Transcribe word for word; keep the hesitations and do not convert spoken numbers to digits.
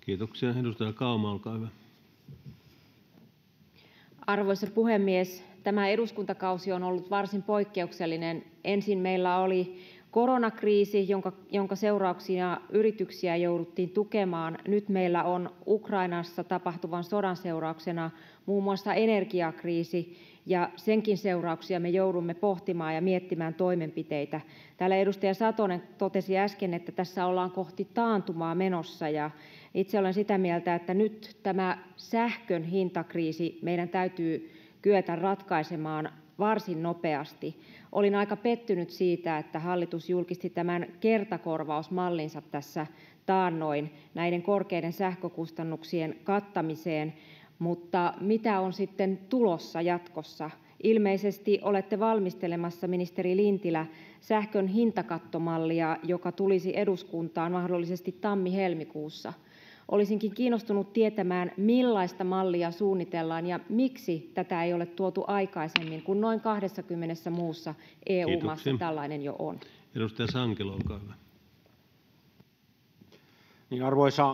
Kiitoksia. — Edustaja Kauma, olkaa hyvä. Arvoisa puhemies! Tämä eduskuntakausi on ollut varsin poikkeuksellinen. Ensin meillä oli koronakriisi, jonka, jonka seurauksia yrityksiä jouduttiin tukemaan. Nyt meillä on Ukrainassa tapahtuvan sodan seurauksena muun muassa energiakriisi, ja senkin seurauksia me joudumme pohtimaan ja miettimään toimenpiteitä. Täällä edustaja Satonen totesi äsken, että tässä ollaan kohti taantumaa menossa, ja itse olen sitä mieltä, että nyt tämä sähkön hintakriisi meidän täytyy kyetä ratkaisemaan varsin nopeasti. Olin aika pettynyt siitä, että hallitus julkisti tämän kertakorvausmallinsa tässä taannoin näiden korkeiden sähkökustannuksien kattamiseen, mutta mitä on sitten tulossa jatkossa? Ilmeisesti olette valmistelemassa, ministeri Lintilä, sähkön hintakattomallia, joka tulisi eduskuntaan mahdollisesti tammi-helmikuussa. Olisinkin kiinnostunut tietämään, millaista mallia suunnitellaan ja miksi tätä ei ole tuotu aikaisemmin, kun noin kaksikymmentä muussa E U-maassa Kiitoksia. tällainen jo on. Edustaja Sankelo, olkaa hyvä. Niin, arvoisa